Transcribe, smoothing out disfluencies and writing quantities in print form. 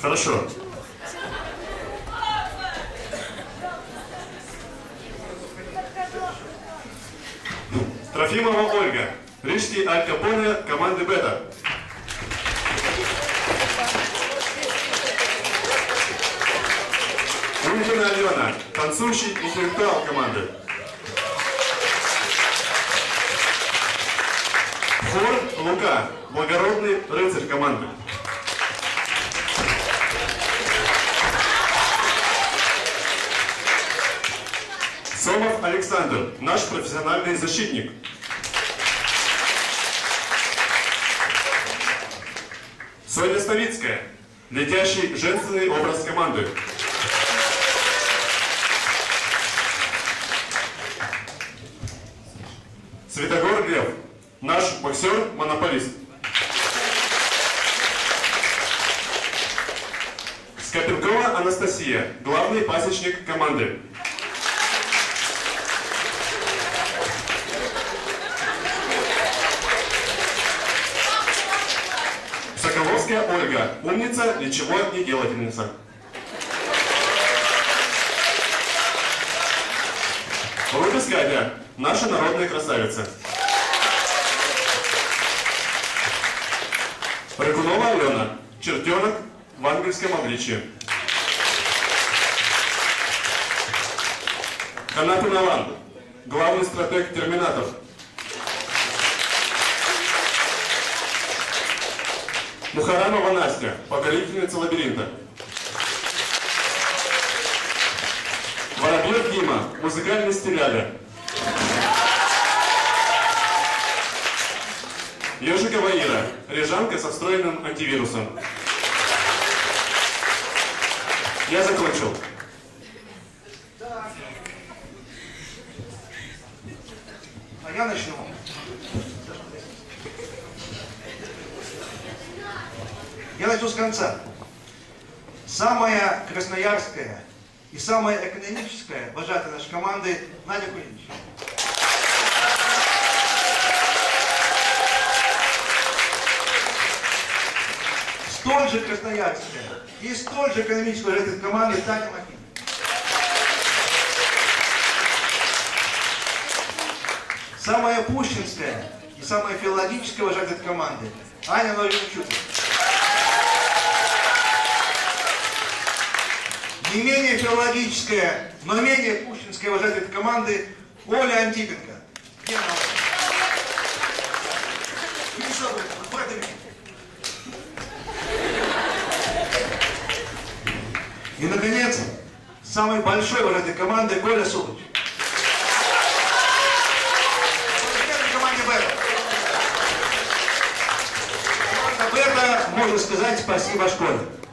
Хорошо. Трофимова Ольга. Рижский Аль Капоне команды Бета. Улькина Алена. Танцующий интеллектуал команды. Фор Лука. Благородный рыцарь команды. Сомов Александр. Наш профессиональный защитник. Соня Ставицкая. Летящий женственный образ команды. Светогор Лев. Наш боксер-монополист. Скопенкова Анастасия. Главный пасечник команды. Соколовская Ольга. Умница, ничего не делательница. Рубис Катя. Наша народная красавица. Рыкунова Алена. Чертенок в ангельском обличье. Канапин Алан. Главный стратег Терминатор. Мухарамова Настя. Покорительница лабиринта. Воробьев Дима. Музыкальный стиляга. Ежикова Ира. Рижанка со встроенным антивирусом. Я закончил. А я начну. Я начну с конца. Самая красноярская и самая экономическая вожатая нашей команды Надя Кулинич. Столь же красноярская и столь же экономическая вожатая команды Таня Макин. Самая пущинская и самая филологическая вожатая команды Аня Лавренчук. Не менее филологическая, но менее пущинская вожатая команды Оля Антипенко. И, наконец, самой большой вожатой команды Коля Сулыч. Команде Бета. Можно сказать спасибо школе.